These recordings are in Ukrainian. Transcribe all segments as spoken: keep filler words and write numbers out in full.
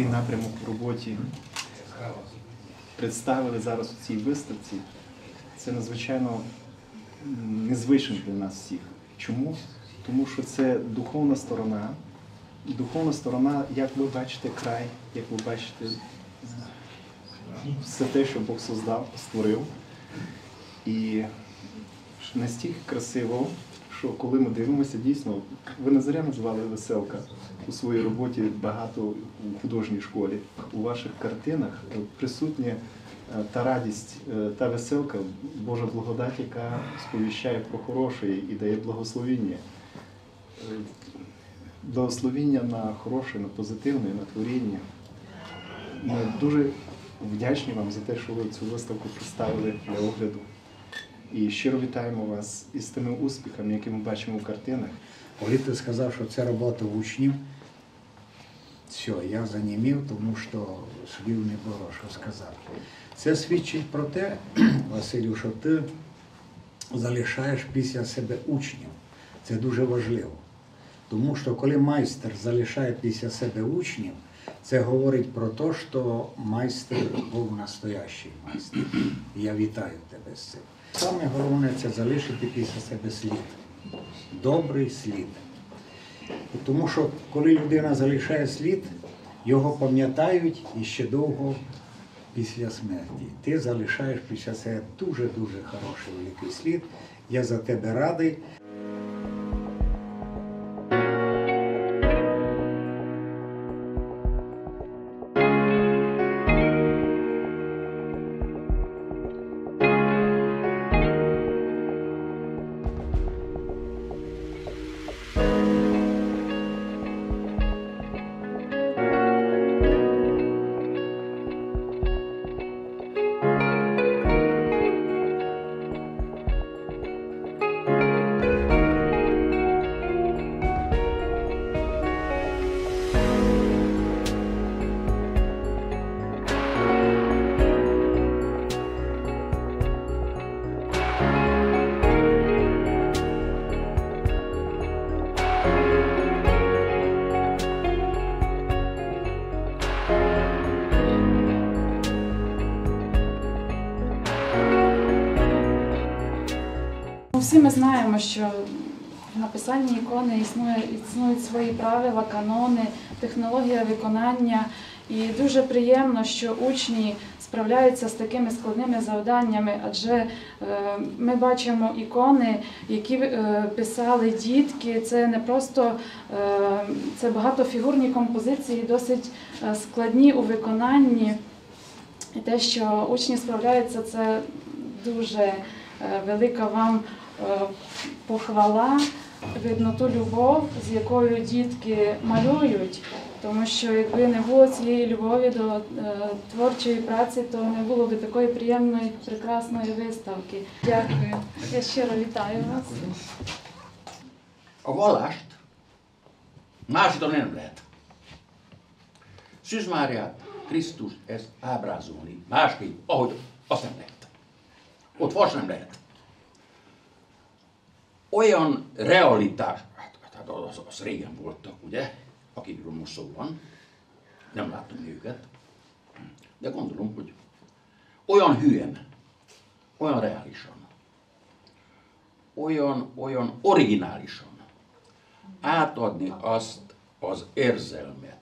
такий напрямок в роботі представили зараз у цій виставці, це надзвичайно незвично для нас всіх. Чому? Тому що це духовна сторона. Духовна сторона, як ви бачите край, як ви бачите все те, що Бог создав, створив. І настільки красиво, що коли ми дивимося, дійсно, ви не зря називали веселка у своїй роботі багато у художній школі. У ваших картинах присутня та радість, та веселка, Божа благодать, яка сповіщає про хороше і дає благословіння. Благословіння на хороше, на позитивне, на творіння. Ми дуже вдячні вам за те, що ви цю виставку представили для огляду. І щиро вітаємо вас із тими успіхами, які ми бачимо в картинах. Коли ти сказав, що це робота учнів, все, я занімів, тому що слів не було, що сказати. Це свідчить про те, Василю, що ти залишаєш після себе учнів. Це дуже важливо. Тому що коли майстер залишає після себе учнів, це говорить про те, що майстер був настоящий майстер. І я вітаю тебе з цим. Саме головне – це залишити після себе слід. Добрий слід. Тому що коли людина залишає слід, його пам'ятають і ще довго після смерті. Ти залишаєш після себе дуже-дуже хороший великий слід. Я за тебе радий. Всі ми знаємо, що в написанні ікони існує, існують свої правила, канони, технологія виконання. І дуже приємно, що учні справляються з такими складними завданнями, адже е, ми бачимо ікони, які е, писали дітки. Це не просто, е, це багатофігурні композиції, досить складні у виконанні. І те, що учні справляються, це дуже е, велика вам похвала, видно ту любов, з якою дітки малюють, тому що якби не було цієї любові до е, творчої праці, то не було б такої приємної, прекрасної виставки. Дякую. Я щиро вітаю вас. A vallást másodon nem lehet. Szűz Máriát, Krisztust ezt ábrázolni másképp, ahogy azt nem lehet. Ott vas nem lehet. Olyan realitás, hát, hát az, az régen voltak, ugye, akikről most szó van, nem láttam őket, de gondolom, hogy olyan hülyen, olyan reálisan, olyan, olyan originálisan átadni azt az érzelmet.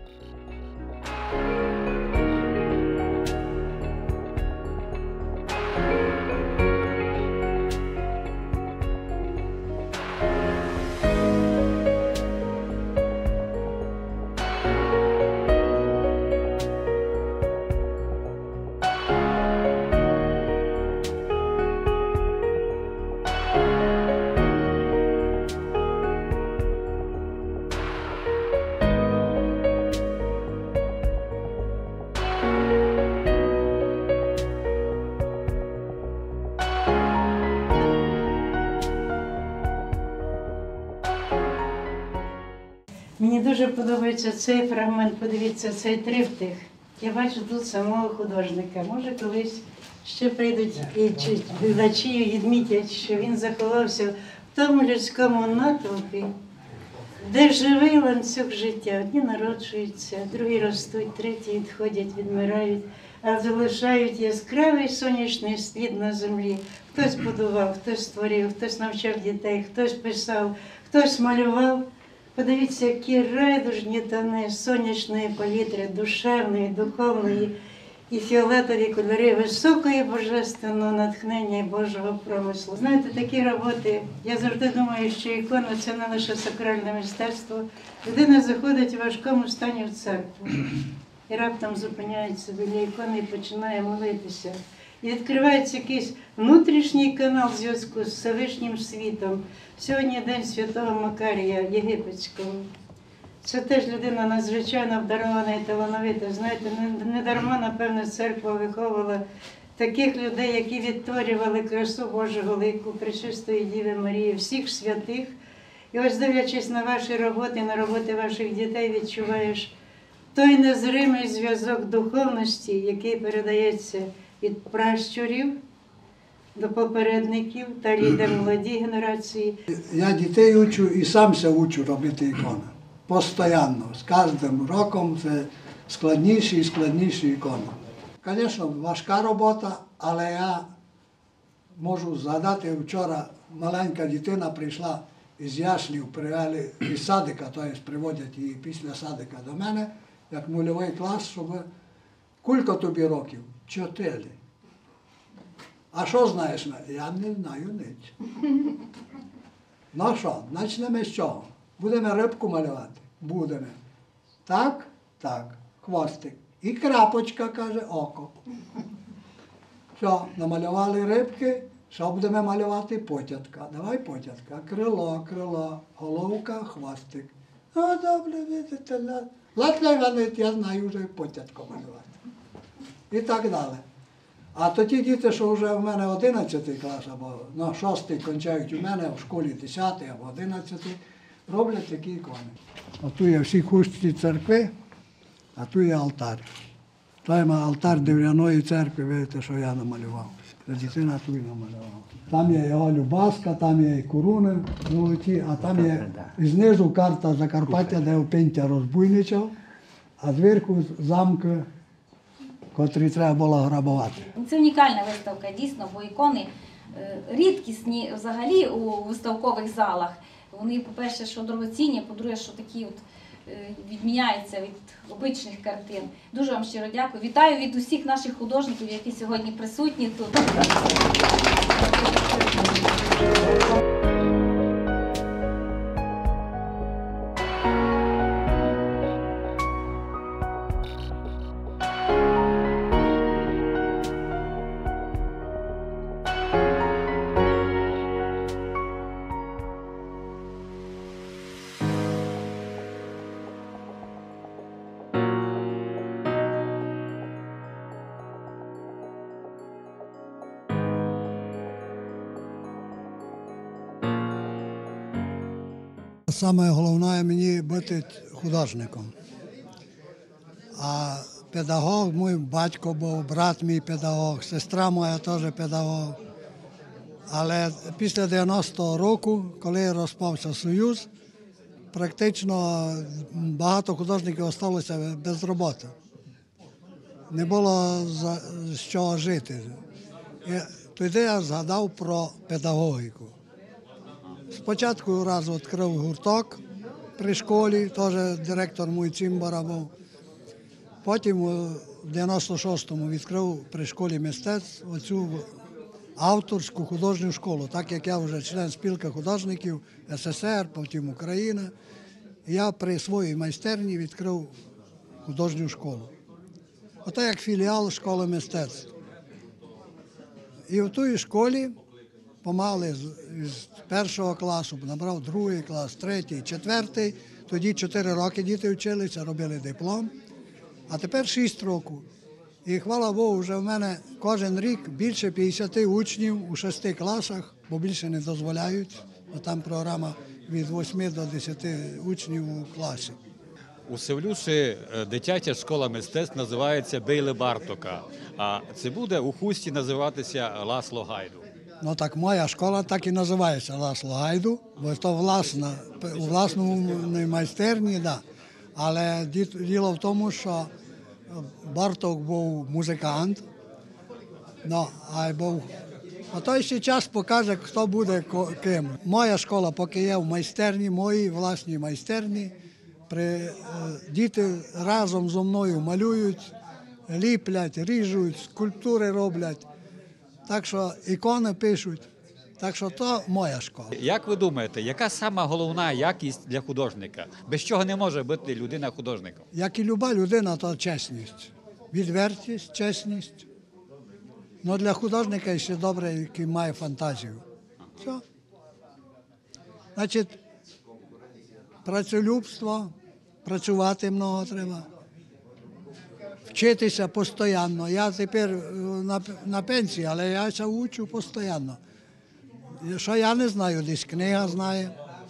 Мені дуже подобається цей фрагмент, подивіться, цей триптих. Я бачу тут самого художника. Може, колись ще прийдуть і глядачі відмітять, що він заховався в тому людському натовпі, де живий ланцюг життя. Одні народжуються, другі ростуть, треті відходять, відмирають, а залишають яскравий сонячний слід на землі. Хтось будував, хтось створив, хтось навчав дітей, хтось писав, хтось малював. Подивіться, які райдужні тони сонячної палітри, душевної, духовної і фіолетові кольори високої божественного натхнення і Божого промислу. Знаєте, такі роботи, я завжди думаю, що ікона – це не лише сакральне мистецтво. Людина заходить у важкому стані в церкву і раптом зупиняється біля ікони і починає молитися. І відкривається якийсь внутрішній канал зв'язку з Всевишнім світом. Сьогодні День Святого Макарія Єгипетського. Це теж людина надзвичайно обдарована і талановита. Знаєте, не дарма, напевно, церква виховувала таких людей, які відтворювали красу Божого лику, Пречистої Діви Марії, всіх святих. І ось, дивлячись на ваші роботи, на роботи ваших дітей, відчуваєш той незримий зв'язок духовності, який передається від пращурів до попередників та лідер молодій генерації. Я дітей учу і сам се учу робити ікони. Постоянно. З кожним роком це складніші і складніші ікони. Звісно, важка робота, але я можу згадати, вчора маленька дитина прийшла із Яшлів, привели із садика, тобто приводять її після садика до мене, як нульовий клас, щоб кілько тобі років? Чотири. А що знаєш? Я не знаю ніч. Ну що, почнемо з чого? Будемо рибку малювати? Будемо. Так? Так. Хвостик. І крапочка, каже, око. Що, намалювали рибки, що будемо малювати? Потятка. Давай потятка. Крило, крило, головка, хвостик. Ну, добре, видите, Латля Іванович, я знаю вже потятко малювати. І так далі. А то ті діти, що вже в мене одинадцятий клас, або ну, шостий кончають у мене, в школі десятий або одинадцятий, роблять такі ікони. А тут є всі хустці церкви, а тут є алтар. Це є алтар дерев'яної церкви, видите, що я намалював. Це дитина тут намалювала. Там є його Любаска, там є і коруни золоті, а там є і знизу карта Закарпаття, де Опинтя розбуйничав, а зверху замки, котрі треба було грабувати. Це унікальна виставка, дійсно, бо ікони е, рідкісні взагалі у виставкових залах. Вони, по-перше, що дорогоцінні, по-друге, що такі от е, відміняються від обичних картин. Дуже вам щиро дякую. Вітаю від усіх наших художників, які сьогодні присутні тут. Саме головне мені бути художником. А педагог, мій батько був, брат мій педагог, сестра моя теж педагог. Але після дев'яностого року, коли розпався Союз, практично багато художників залишилося без роботи. Не було за з чого жити. І тоді я згадав про педагогіку. Спочатку раз відкрив гурток при школі, теж директор мій Цимбара був. Потім в дев'яносто шостому відкрив при школі мистецтв оцю авторську художню школу, так як я вже член спілки художників ес ес ер, потім Україна. Я при своїй майстерні відкрив художню школу. Ото як філіал школи мистецтв. І в тій школі помали з першого класу, набрав другий клас, третій, четвертий. Тоді чотири роки діти вчилися, робили диплом. А тепер шість років. І, хвала Богу, вже в мене кожен рік більше п'ятдесят учнів у шести класах, бо більше не дозволяють. Бо там програма від восьми до десяти учнів у класі. У Севлюші дитяча школа мистецтв називається Бейли Бартока, а це буде у Хусті називатися Ласло Гайду. Ну так моя школа так і називається Ласло Гайду, бо це власна, у власному майстерні, да. Але діло в тому, що Барток був музикант, ну, а був. А той ще час покаже, хто буде ким. Моя школа поки є в майстерні, моїй власній майстерні. При, діти разом зі мною малюють, ліплять, ріжуть, скульптури роблять. Так що ікони пишуть. Так що то моя школа. Як ви думаєте, яка сама головна якість для художника? Без чого не може бути людина художником? Як і люба людина, то чесність. Відвертість, чесність. Ну для художника ще добре, який має фантазію. Все. Значить, працелюбство, працювати много треба. Вчитися постійно. Я тепер на, на пенсії, але я це учу постійно. Що я не знаю, десь книга знає.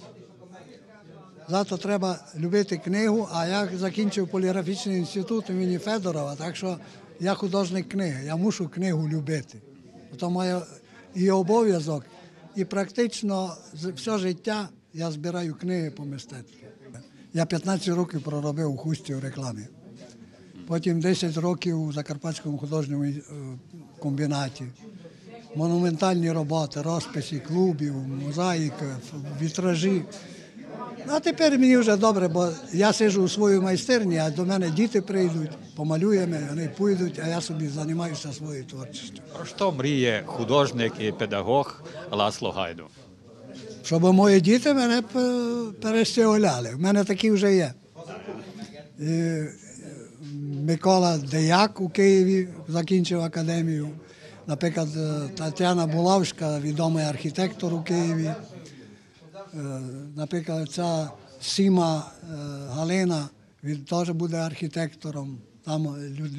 Зато треба любити книгу, а я закінчив поліграфічний інститут імені Федорова, так що я художник книги, я мушу книгу любити. Це має і обов'язок, і практично все життя я збираю книги по мистецтву. Я п'ятнадцять років проробив у Хусті в рекламі. Потім десять років у Закарпатському художньому комбінаті. Монументальні роботи, розписи клубів, мозаїка, вітражі. А тепер мені вже добре, бо я сиджу у своїй майстерні, а до мене діти прийдуть, помалюємо, вони підуть, а я собі займаюся своєю творчістю. Про що мріє художник і педагог Ласло Гайду? Щоб мої діти мене перещеголяли. В мене такі вже є. І Микола Деяк у Києві закінчив академію. Наприклад, Тетяна Булавська, відомий архітектор у Києві. Наприклад, ця Сіма Галина, він теж буде архітектором. Там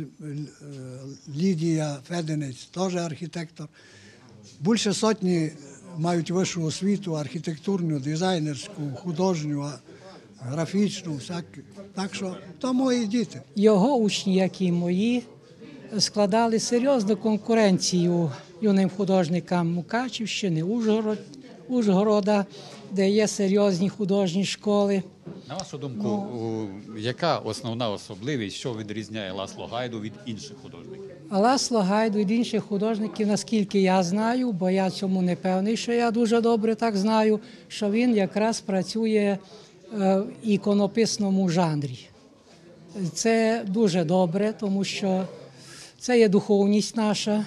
Лідія Феденець, теж архітектор. Більше сотні мають вищу освіту, архітектурну, дизайнерську, художню, графічну, всяку. Так що то мої діти. Його учні, як і мої, складали серйозну конкуренцію юним художникам Мукачівщини, Ужгород, Ужгорода, де є серйозні художні школи. На вашу думку, ну, яка основна особливість, що відрізняє Ласло Гайду від інших художників? А Ласло Гайду від інших художників, наскільки я знаю, бо я цьому не певний, що я дуже добре так знаю, що він якраз працює в іконописному жанрі. Це дуже добре, тому що це є духовність наша.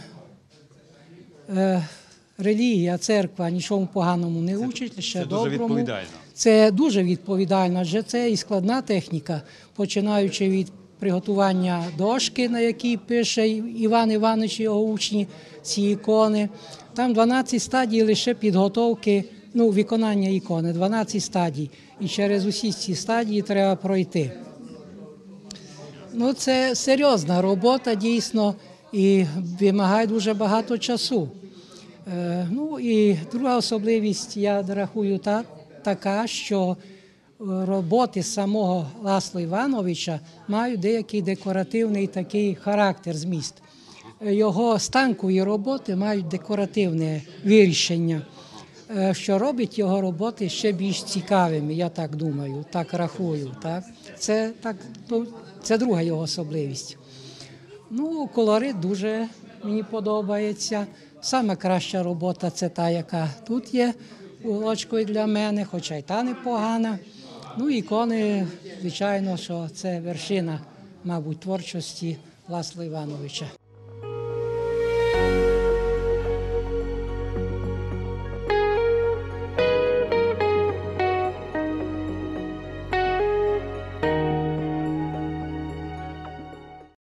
Релігія, церква нічому поганому не учить, лише доброму. Це дуже відповідально. Це дуже відповідально, адже це і складна техніка, починаючи від приготування дошки, на якій пише Іван Іванович і його учні, ці ікони. Там дванадцять стадій лише підготовки, ну, виконання ікони, дванадцять стадій. І через усі ці стадії треба пройти. Ну, це серйозна робота, дійсно, і вимагає дуже багато часу. Е, ну і друга особливість, я рахую, та, така, що роботи самого Ласло Івановича мають деякий декоративний такий характер, зміст. Його станкові роботи мають декоративне вирішення, е, що робить його роботи ще більш цікавими, я так думаю, так рахую. Так? Це, так, це друга його особливість. Ну, колорит дуже мені подобається. Саме краща робота – це та, яка тут є уголочкою для мене, хоча й та непогана. Ну, ікони, звичайно, що це вершина, мабуть, творчості Ласла Івановича.